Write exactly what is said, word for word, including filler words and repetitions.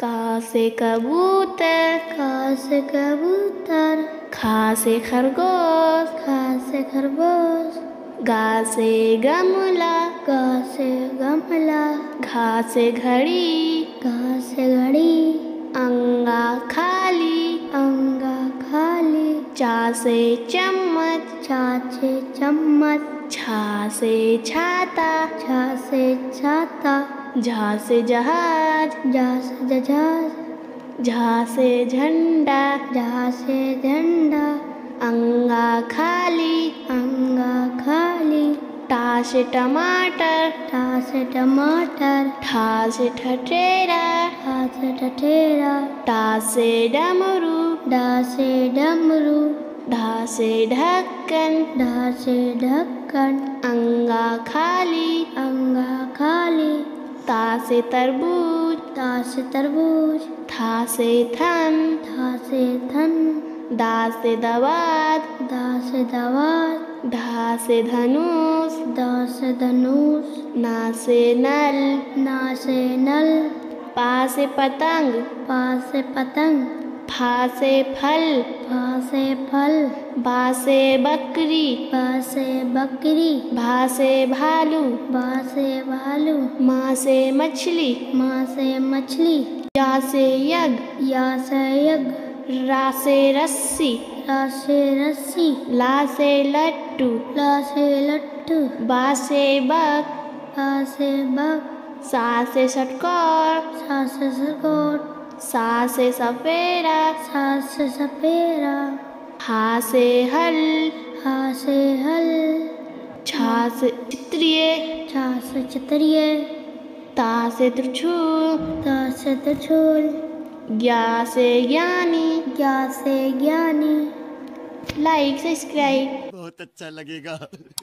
का से कबूतर, का से कबूतर। खा से खरगोश, खा से खरगोश। गा से गमला, गा से गमला। घा से घड़ी, घा से घड़ी। अंगा खाली, अंगा खाली। चा से चम्मच, चा से चम्मच। छा से छाता, छा से छाता। झा से जहाज, जा से जहाज। झा से झंडा, झा से झंडा। अंगा खाली, अंगा खाली। टा से टमाटर, टा से टमाटर। ठा से ठठेरा, ठा से ठठेरा। टा से डमरू, डा से डमरू। ढा से ढक्कन, ढा से ढक्कन। अंगा खाली, अंगा खाली। ता से तरबूज, ता से तरबूज। था से थन, था से थन। दा से दवात, दा से दवात। धा से धनुष, दा से धनुष। ना से नल, ना से नल। पा से पतंग, पा से पतंग। फा से फल, फा से फल। बा से बकरी, बा से बकरी। भा से भालू, बा से भालू। माँ से मछली, माँ से मछली। या से यज्ञ, या से यज्ञ। रा से रस्सी, रा से रस्सी। ला से लट्टू, ला से लट्टू। बा से बक, बा से बक। सा से षटकोर, सा से सरकोट। सा से सफेरा, सा से सपेरा। हा से हल, हा से हल। छा से चित्रिये, छा से चितरिये। ता से त्रिशूल, ता से त्रिशूल। ज्ञा से ज्ञानी। ज्ञा से ज्ञानी। Like subscribe. बहुत अच्छा लगेगा।